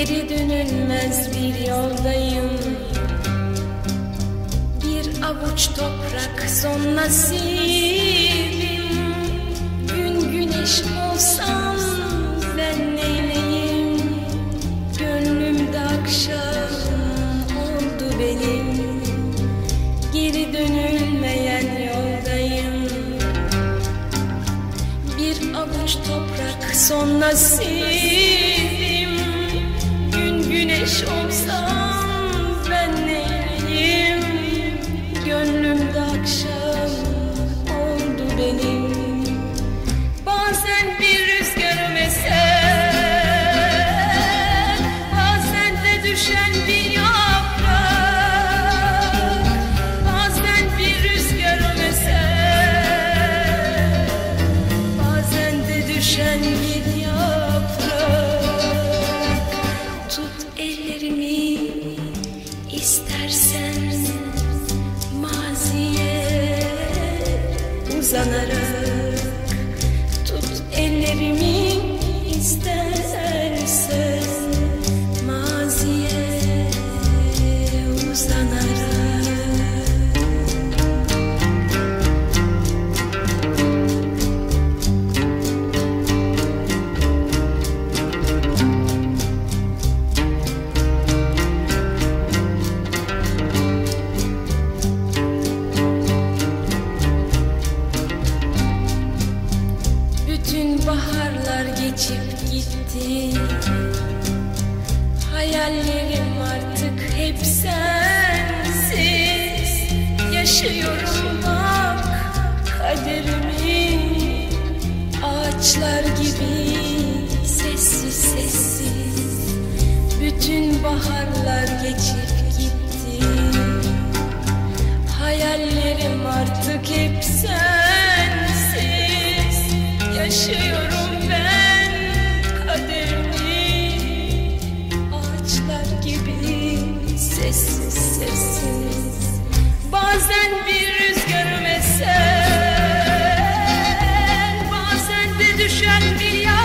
Geri dönülmez bir yoldayım. Bir avuç toprak son nasibim. Gün güneş olsam ben neyleyim? Gönlümde akşam oldu benim. Geri dönülmeyen yoldayım. Bir avuç toprak son nasibim. Gün güneş olsam ben neyim? Gönlümde akşam oldu benim. Bazen bir rüzgarım eser, bazen de düşen bir yaprak. Bazen bir rüzgarım eser, bazen de düşen bir yaprak. Tut ellerimi istersen maziye uzanarak. Tut ellerimi istersen maziye uzanarak. Bütün baharlar geçip gitti. Hayallerim artık hep sensiz. Yaşıyorum bak kaderimi. Ağaçlar gibi sessiz sessiz. Bütün baharlar geçip gitti. Hayallerim artık hep sensiz. Yaşıyorum ben kaderimi. Ağaçlar gibi sessiz sessiz. Bazen bir rüzgarım eser, bazen de düşen bir yağmur.